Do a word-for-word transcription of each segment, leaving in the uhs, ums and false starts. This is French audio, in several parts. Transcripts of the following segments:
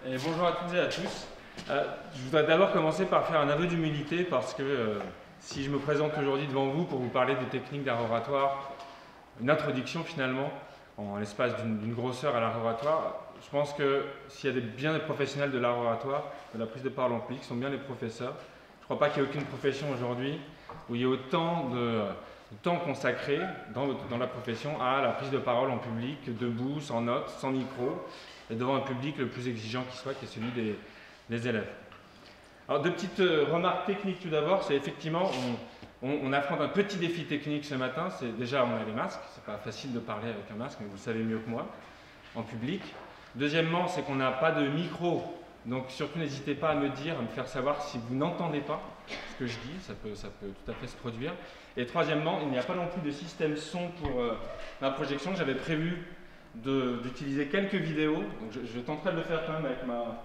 Et bonjour à toutes et à tous. Euh, je voudrais d'abord commencer par faire un aveu d'humilité parce que euh, si je me présente aujourd'hui devant vous pour vous parler des techniques d'art oratoire, une introduction finalement, en l'espace d'une grosseur à l'art oratoire, je pense que s'il y a des, bien des professionnels de l'art oratoire, de la prise de parole en public, ce sont bien les professeurs. Je ne crois pas qu'il y ait aucune profession aujourd'hui où il y ait autant de, de temps consacré dans, dans la profession à la prise de parole en public, debout, sans notes, sans micro, et devant un public le plus exigeant qui soit, qui est celui des, des élèves. Alors, deux petites euh, remarques techniques tout d'abord, c'est effectivement, on, on, on affronte un petit défi technique ce matin, c'est déjà on a les masques, c'est pas facile de parler avec un masque, mais vous le savez mieux que moi, en public. Deuxièmement, c'est qu'on n'a pas de micro, donc surtout n'hésitez pas à me dire, à me faire savoir si vous n'entendez pas ce que je dis, ça peut, ça peut tout à fait se produire. Et troisièmement, il n'y a pas non plus de système son pour euh, la projection, j'avais prévu d'utiliser quelques vidéos, donc je, je tenterai de le faire quand même avec ma,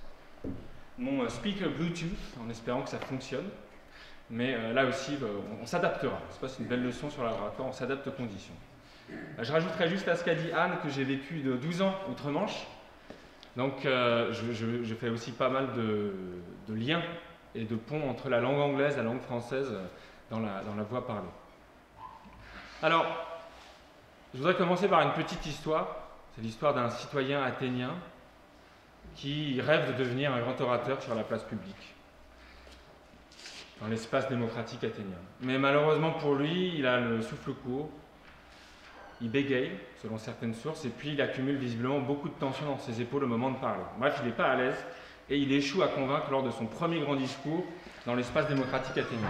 mon speaker Bluetooth, en espérant que ça fonctionne. Mais euh, là aussi, euh, on, on s'adaptera. C'est pas une belle leçon sur l'art-oratoire, on s'adapte aux conditions. Euh, je rajouterai juste à ce qu'a dit Anne que j'ai vécu de douze ans outre-Manche. Donc euh, je, je, je fais aussi pas mal de, de liens et de ponts entre la langue anglaise et la langue française dans la, dans la voix parlée. Alors, je voudrais commencer par une petite histoire. C'est l'histoire d'un citoyen athénien qui rêve de devenir un grand orateur sur la place publique, dans l'espace démocratique athénien. Mais malheureusement pour lui, il a le souffle court, il bégaye, selon certaines sources, et puis il accumule visiblement beaucoup de tension dans ses épaules au moment de parler. Bref, il n'est pas à l'aise, et il échoue à convaincre lors de son premier grand discours dans l'espace démocratique athénien.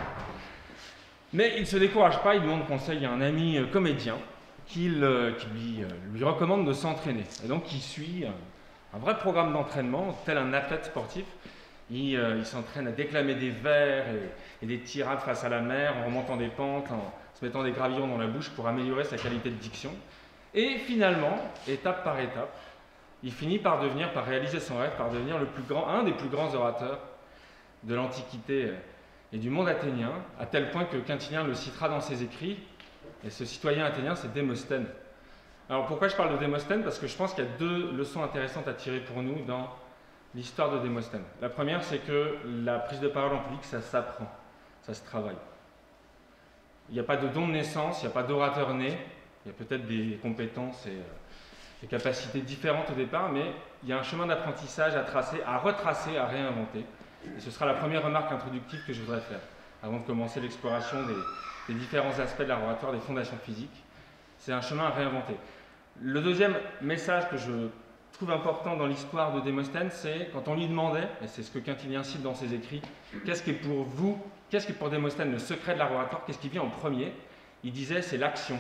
Mais il ne se décourage pas, il demande conseil à un ami comédien, qui, euh, qui lui, euh, lui recommande de s'entraîner. Et donc il suit un, un vrai programme d'entraînement, tel un athlète sportif. Il, euh, il s'entraîne à déclamer des vers et, et des tirades face à la mer, en remontant des pentes, en se mettant des gravillons dans la bouche pour améliorer sa qualité de diction. Et finalement, étape par étape, il finit par devenir, par réaliser son rêve, par devenir le plus grand, un des plus grands orateurs de l'Antiquité et du monde athénien, à tel point que Quintilien le citera dans ses écrits. Et ce citoyen athénien, c'est Démosthène. Alors pourquoi je parle de Démosthène? Parce que je pense qu'il y a deux leçons intéressantes à tirer pour nous dans l'histoire de Démosthène. La première, c'est que la prise de parole en public, ça s'apprend, ça se travaille. Il n'y a pas de don de naissance, il n'y a pas d'orateur né, il y a peut-être des compétences et euh, des capacités différentes au départ, mais il y a un chemin d'apprentissage à tracer, à retracer, à réinventer. Et ce sera la première remarque introductive que je voudrais faire, avant de commencer l'exploration des les différents aspects de l'art oratoire, des fondations physiques. C'est un chemin à réinventer. Le deuxième message que je trouve important dans l'histoire de Démosthène, c'est quand on lui demandait, et c'est ce que Quintilien cite dans ses écrits, qu'est-ce qui est pour vous, qu'est-ce qui est pour Démosthène le secret de l'art oratoire, qu'est-ce qui vient en premier? Il disait c'est l'action.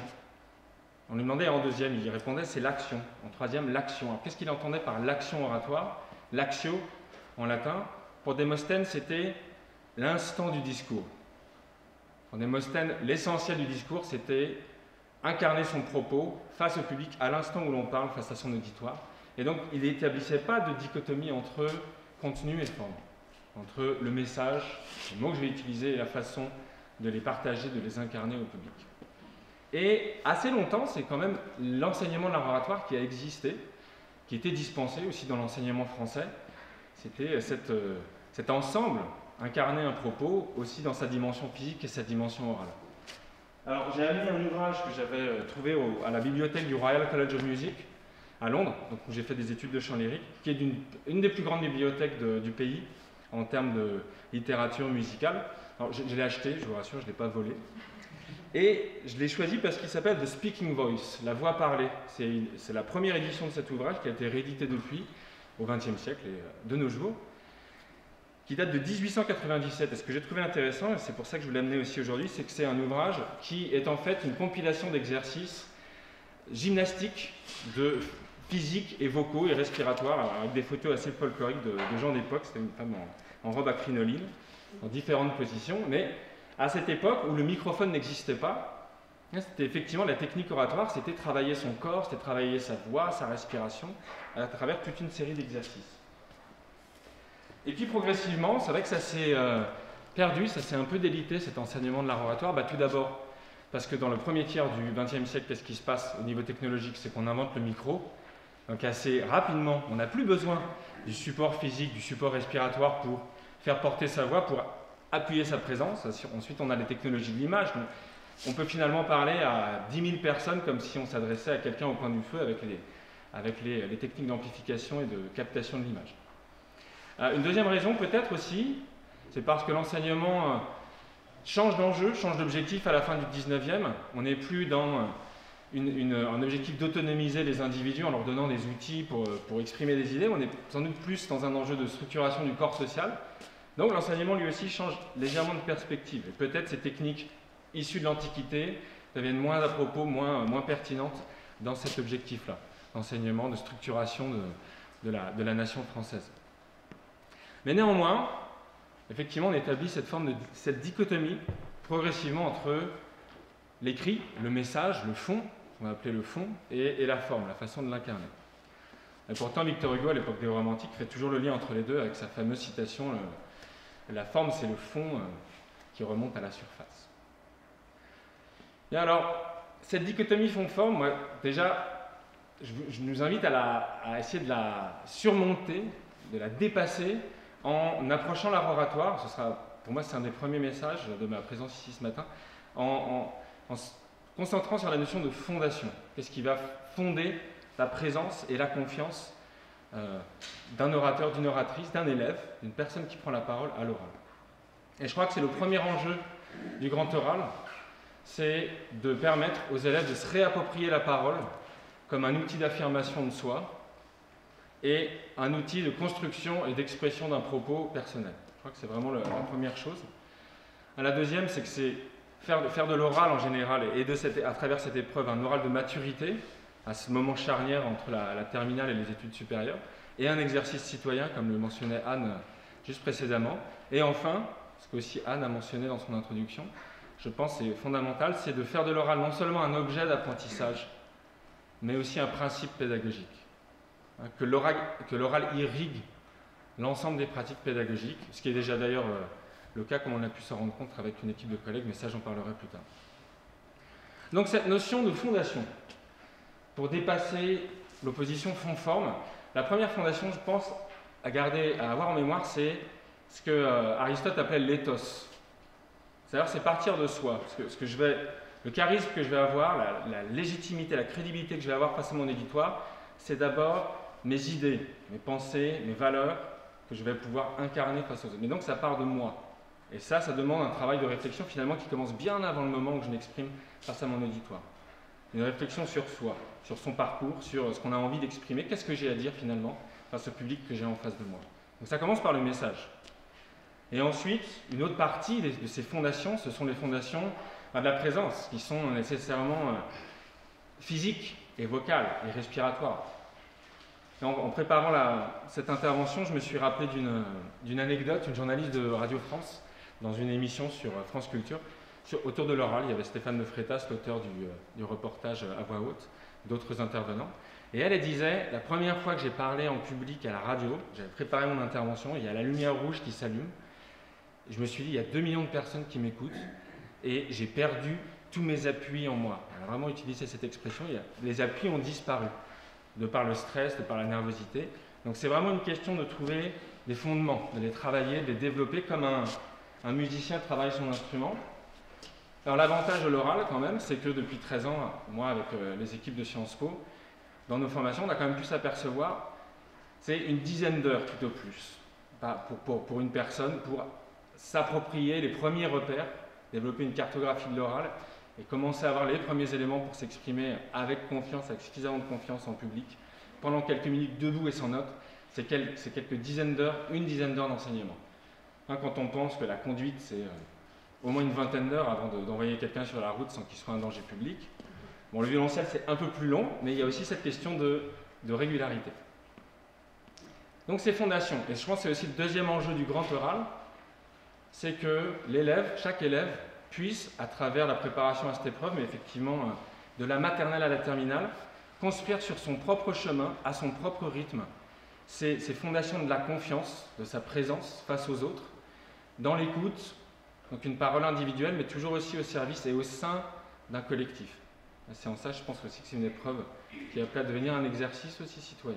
On lui demandait en deuxième, il répondait c'est l'action. En troisième, l'action. Alors qu'est-ce qu'il entendait par l'action oratoire? L'actio en latin. Pour Démosthène, c'était l'instant du discours. Pour Démosthène, l'essentiel du discours, c'était incarner son propos face au public à l'instant où l'on parle, face à son auditoire. Et donc, il n'établissait pas de dichotomie entre contenu et forme, entre le message, les mots que je vais utiliser et la façon de les partager, de les incarner au public. Et assez longtemps, c'est quand même l'enseignement de l'art oratoire qui a existé, qui était dispensé aussi dans l'enseignement français. C'était cette, euh, cet ensemble incarner un propos aussi dans sa dimension physique et sa dimension orale. Alors j'ai amené un ouvrage que j'avais trouvé au, à la bibliothèque du Royal College of Music à Londres, donc où j'ai fait des études de chant lyrique, qui est une, une des plus grandes bibliothèques de, du pays en termes de littérature musicale. Alors je, je l'ai acheté, je vous rassure, je ne l'ai pas volé. Et je l'ai choisi parce qu'il s'appelle The Speaking Voice, la voix parlée. C'est la première édition de cet ouvrage qui a été réédité depuis, au vingtième siècle et de nos jours, qui date de dix-huit cent quatre-vingt-dix-sept. Et ce que j'ai trouvé intéressant, et c'est pour ça que je vous l'ai amené aussi aujourd'hui, c'est que c'est un ouvrage qui est en fait une compilation d'exercices gymnastiques, de physiques et vocaux et respiratoires, avec des photos assez folkloriques de, de gens d'époque. C'était une femme en, en robe à crinoline, en différentes positions. Mais à cette époque où le microphone n'existait pas, c'était effectivement la technique oratoire, c'était travailler son corps, c'était travailler sa voix, sa respiration, à travers toute une série d'exercices. Et puis progressivement, c'est vrai que ça s'est euh, perdu, ça s'est un peu délité cet enseignement de l'art oratoire. Bah, tout d'abord, parce que dans le premier tiers du vingtième siècle, qu'est-ce qui se passe au niveau technologique? C'est qu'on invente le micro. Donc assez rapidement, on n'a plus besoin du support physique, du support respiratoire pour faire porter sa voix, pour appuyer sa présence. Ensuite, on a les technologies de l'image. Donc, on peut finalement parler à dix mille personnes comme si on s'adressait à quelqu'un au coin du feu avec les, avec les, les techniques d'amplification et de captation de l'image. Euh, une deuxième raison peut-être aussi, c'est parce que l'enseignement euh, change d'enjeu, change d'objectif à la fin du dix-neuvième. On n'est plus dans une, une, un objectif d'autonomiser les individus en leur donnant des outils pour, pour exprimer des idées. On est sans doute plus dans un enjeu de structuration du corps social. Donc l'enseignement lui aussi change légèrement de perspective. Et peut-être ces techniques issues de l'Antiquité deviennent moins à propos, moins, moins pertinentes dans cet objectif-là, d'enseignement, de structuration de, de, la, de la nation française. Mais néanmoins, effectivement, on établit cette forme de cette dichotomie progressivement entre l'écrit, le message, le fond, qu'on va appeler le fond, et, et la forme, la façon de l'incarner. Et pourtant, Victor Hugo, à l'époque des romantiques, fait toujours le lien entre les deux avec sa fameuse citation le, « La forme, c'est le fond euh, qui remonte à la surface ». Et alors, cette dichotomie fond-forme, moi, déjà, je, je nous invite à, la, à essayer de la surmonter, de la dépasser, en approchant l'art oratoire. Ce sera, pour moi, c'est un des premiers messages de ma présence ici ce matin, en, en, en se concentrant sur la notion de fondation. Qu'est-ce qui va fonder la présence et la confiance euh, d'un orateur, d'une oratrice, d'un élève, d'une personne qui prend la parole à l'oral. Et je crois que c'est le premier enjeu du grand oral, c'est de permettre aux élèves de se réapproprier la parole comme un outil d'affirmation de soi et un outil de construction et d'expression d'un propos personnel. Je crois que c'est vraiment le, la première chose. La deuxième, c'est que c'est faire, faire de l'oral en général et de cette, à travers cette épreuve un oral de maturité, à ce moment charnière entre la, la terminale et les études supérieures, et un exercice citoyen, comme le mentionnait Anne juste précédemment. Et enfin, ce qu'aussi Anne a mentionné dans son introduction, je pense que c'est fondamental, c'est de faire de l'oral non seulement un objet d'apprentissage, mais aussi un principe pédagogique. Que l'oral, que l'oral irrigue l'ensemble des pratiques pédagogiques, ce qui est déjà d'ailleurs euh, le cas comme on a pu s'en rendre compte avec une équipe de collègues, mais ça j'en parlerai plus tard. Donc cette notion de fondation, pour dépasser l'opposition fond-forme, la première fondation, je pense, à garder, à avoir en mémoire, c'est ce que euh, Aristote appelait l'éthos. C'est-à-dire, c'est partir de soi. Parce que, ce que je vais, le charisme que je vais avoir, la, la légitimité, la crédibilité que je vais avoir face à mon auditoire, c'est d'abord mes idées, mes pensées, mes valeurs que je vais pouvoir incarner face aux autres. Mais donc, ça part de moi. Et ça, ça demande un travail de réflexion finalement qui commence bien avant le moment où je m'exprime face à mon auditoire. Une réflexion sur soi, sur son parcours, sur ce qu'on a envie d'exprimer, qu'est-ce que j'ai à dire finalement face au public que j'ai en face de moi. Donc ça commence par le message. Et ensuite, une autre partie de ces fondations, ce sont les fondations de la présence, qui sont nécessairement physiques et vocales et respiratoires. Et en, en préparant la, cette intervention, je me suis rappelé d'une, d'une anecdote, une journaliste de Radio France, dans une émission sur France Culture, sur, autour de l'oral. Il y avait Stéphane Le Freitas, l'auteur du, du reportage à voix haute, d'autres intervenants. Et elle, elle disait, la première fois que j'ai parlé en public à la radio, j'avais préparé mon intervention, il y a la lumière rouge qui s'allume. Je me suis dit, il y a deux millions de personnes qui m'écoutent et j'ai perdu tous mes appuis en moi. Elle a vraiment utilisé cette expression, il y a, les appuis ont disparu, de par le stress, de par la nervosité. Donc c'est vraiment une question de trouver des fondements, de les travailler, de les développer comme un, un musicien travaille son instrument. Alors l'avantage de l'oral quand même, c'est que depuis treize ans, moi avec euh, les équipes de Sciences Po, dans nos formations, on a quand même pu s'apercevoir, c'est une dizaine d'heures tout au plus, pour, pour, pour une personne, pour s'approprier les premiers repères, développer une cartographie de l'oral et commencer à avoir les premiers éléments pour s'exprimer avec confiance, avec suffisamment de confiance en public, pendant quelques minutes debout et sans notes, c'est quelques, c'est quelques dizaines d'heures, une dizaine d'heures d'enseignement. Hein, quand on pense que la conduite, c'est euh, au moins une vingtaine d'heures avant de, d'envoyer quelqu'un sur la route sans qu'il soit un danger public. Bon, le violoncelle, c'est un peu plus long, mais il y a aussi cette question de, de régularité. Donc ces fondations, et je pense que c'est aussi le deuxième enjeu du grand oral, c'est que l'élève, chaque élève, puisse, à travers la préparation à cette épreuve, mais effectivement de la maternelle à la terminale, construire sur son propre chemin, à son propre rythme, ces, ces fondations de la confiance, de sa présence face aux autres, dans l'écoute, donc une parole individuelle, mais toujours aussi au service et au sein d'un collectif. C'est en ça, je pense aussi que c'est une épreuve qui est appelée à devenir un exercice aussi citoyen.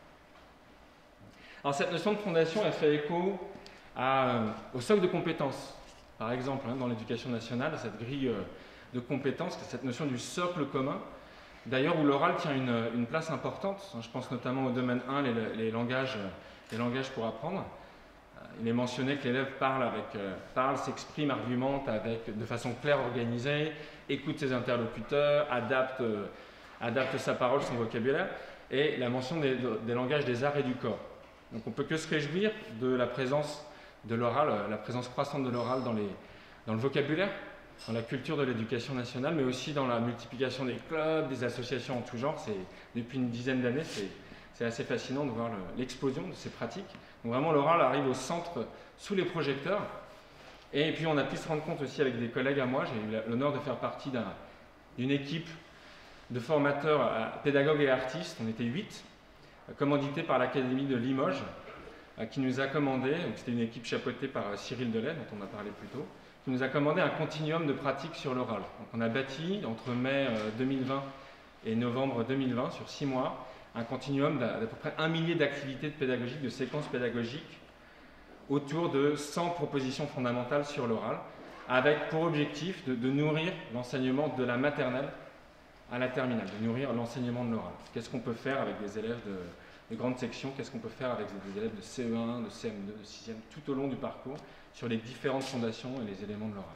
Alors cette notion de fondation, elle fait écho à, au socle de compétences. Par exemple, hein, dans l'éducation nationale, cette grille de compétences, cette notion du socle commun, d'ailleurs où l'oral tient une, une place importante. Je pense notamment au domaine un, les, les, langages, les langages pour apprendre. Il est mentionné que l'élève parle, avec, euh, parle, s'exprime, argumente avec, de façon claire, organisée, écoute ses interlocuteurs, adapte, euh, adapte sa parole, son vocabulaire, et la mention des, des langages des arts et du corps. Donc on ne peut que se réjouir de la présence de l'oral, la présence croissante de l'oral dans, les, dans le vocabulaire, dans la culture de l'éducation nationale, mais aussi dans la multiplication des clubs, des associations en tout genre. C'est, depuis une dizaine d'années, c'est, c'est assez fascinant de voir le, l'explosion de ces pratiques. Donc vraiment, l'oral arrive au centre, sous les projecteurs. Et puis on a pu se rendre compte aussi avec des collègues à moi, j'ai eu l'honneur de faire partie d'un, d'une équipe de formateurs, pédagogues et artistes, on était huit, commandité par l'Académie de Limoges, qui nous a commandé, donc c'était une équipe chapeautée par Cyril Delay, dont on a parlé plus tôt, qui nous a commandé un continuum de pratiques sur l'oral. Donc on a bâti, entre mai deux mille vingt et novembre deux mille vingt, sur six mois, un continuum d'à peu près un millier d'activités pédagogiques, de séquences pédagogiques, autour de cent propositions fondamentales sur l'oral, avec pour objectif de, de nourrir l'enseignement de la maternelle à la terminale, de nourrir l'enseignement de l'oral. Qu'est-ce qu'on peut faire avec des élèves de, de grande section, qu'est-ce qu'on peut faire avec des élèves de C E un, de C M deux, de sixième, tout au long du parcours, sur les différentes fondations et les éléments de l'oral.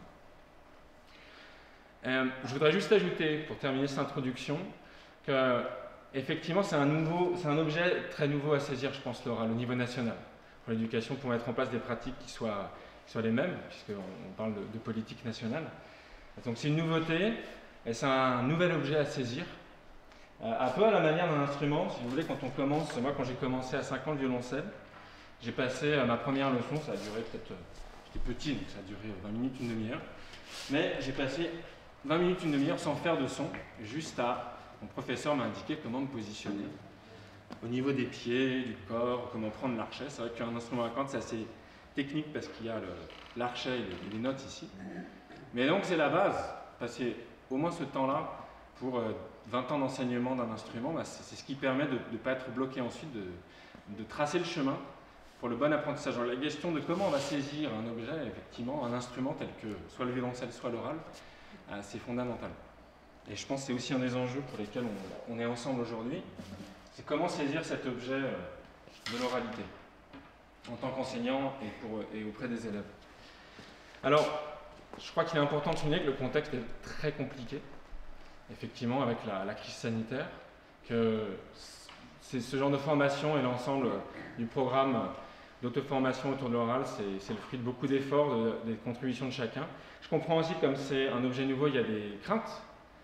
Euh, je voudrais juste ajouter, pour terminer cette introduction, que effectivement c'est un, nouveau, c'est un objet très nouveau à saisir, je pense, l'oral, au niveau national, pour l'éducation, pour mettre en place des pratiques qui soient, qui soient les mêmes, puisqu'on on parle de, de politique nationale. Donc c'est une nouveauté, et c'est un nouvel objet à saisir, euh, un peu à la manière d'un instrument. Si vous voulez, quand on commence, moi quand j'ai commencé à cinq ans le violoncelle, j'ai passé euh, ma première leçon, ça a duré peut-être, euh, j'étais petit, donc ça a duré vingt minutes, une demi-heure, mais j'ai passé vingt minutes, une demi-heure sans faire de son, juste à, mon professeur m'a indiqué comment me positionner au niveau des pieds, du corps, comment prendre l'archet. C'est vrai qu'un instrument à cordes, c'est assez technique parce qu'il y a le, l'archet et les, les notes ici. Mais donc c'est la base, passer au moins ce temps-là pour euh, vingt ans d'enseignement d'un instrument, bah, c'est, c'est ce qui permet de ne pas être bloqué ensuite, de, de tracer le chemin pour le bon apprentissage. Alors, la question de comment on va saisir un objet, effectivement, un instrument tel que soit le violoncelle, soit l'oral, euh, c'est fondamental. Et je pense que c'est aussi un des enjeux pour lesquels on, on est ensemble aujourd'hui, c'est comment saisir cet objet euh, de l'oralité en tant qu'enseignant et, pour, et auprès des élèves. Alors, je crois qu'il est important de souligner que le contexte est très compliqué, effectivement, avec la, la crise sanitaire, que c'est ce genre de formation et l'ensemble du programme d'auto-formation autour de l'oral, c'est, c'est le fruit de beaucoup d'efforts, de, des contributions de chacun. Je comprends aussi, comme c'est un objet nouveau, il y a des craintes,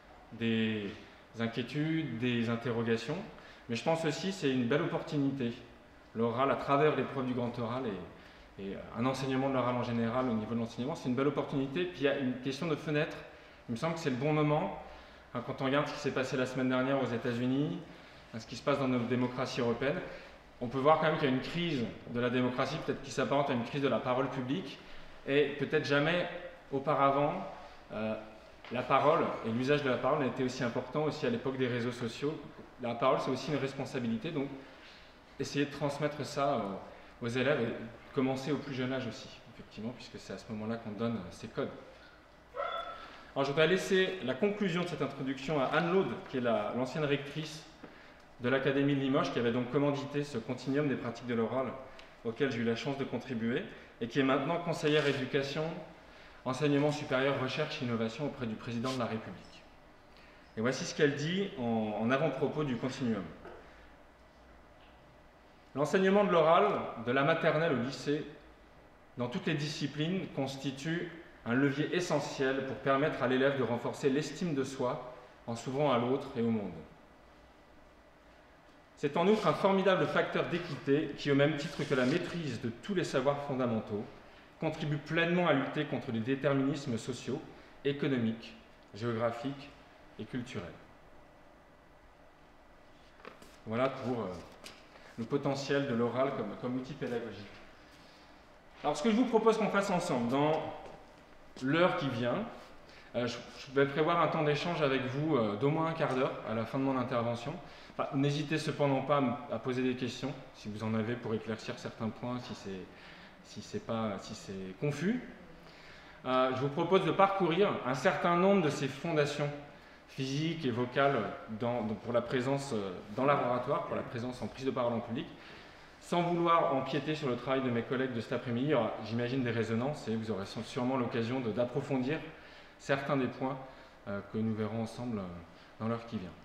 des inquiétudes, des interrogations, mais je pense aussi que c'est une belle opportunité. L'oral, à travers l'épreuve du grand oral et, et un enseignement de l'oral en général au niveau de l'enseignement, c'est une belle opportunité. Puis il y a une question de fenêtre. Il me semble que c'est le bon moment, hein, quand on regarde ce qui s'est passé la semaine dernière aux États-Unis, hein, ce qui se passe dans nos démocraties européennes. On peut voir quand même qu'il y a une crise de la démocratie, peut-être qui s'apparente à une crise de la parole publique, et peut-être jamais auparavant, euh, la parole et l'usage de la parole n'a été aussi important, aussi à l'époque des réseaux sociaux. La parole, c'est aussi une responsabilité, donc essayer de transmettre ça aux, aux élèves et commencer au plus jeune âge aussi, effectivement, puisque c'est à ce moment-là qu'on donne ces codes. Alors je voudrais laisser la conclusion de cette introduction à Anne Laude, qui est la, l'ancienne rectrice de l'Académie de Limoges, qui avait donc commandité ce continuum des pratiques de l'oral auquel j'ai eu la chance de contribuer, et qui est maintenant conseillère éducation, enseignement supérieur, recherche et innovation auprès du président de la République. Et voici ce qu'elle dit en, en avant-propos du continuum. L'enseignement de l'oral, de la maternelle au lycée, dans toutes les disciplines, constitue un levier essentiel pour permettre à l'élève de renforcer l'estime de soi en s'ouvrant à l'autre et au monde. C'est en outre un formidable facteur d'équité qui, au même titre que la maîtrise de tous les savoirs fondamentaux, contribue pleinement à lutter contre les déterminismes sociaux, économiques, géographiques et culturels. Voilà pour euh, le potentiel de l'oral comme, comme outil pédagogique. Alors ce que je vous propose qu'on fasse ensemble dans l'heure qui vient, Euh, je, je vais prévoir un temps d'échange avec vous euh, d'au moins un quart d'heure à la fin de mon intervention. Enfin, n'hésitez cependant pas à, à poser des questions si vous en avez pour éclaircir certains points, si c'est si c'est pas si c'est confus. Euh, je vous propose de parcourir un certain nombre de ces fondations physiques et vocales dans, dans, pour la présence euh, dans l'art oratoire, pour la présence en prise de parole en public, sans vouloir empiéter sur le travail de mes collègues de cet après-midi. Il y aura, j'imagine, des résonances et vous aurez sûrement l'occasion d'approfondir certains des points euh, que nous verrons ensemble euh, dans l'heure qui vient.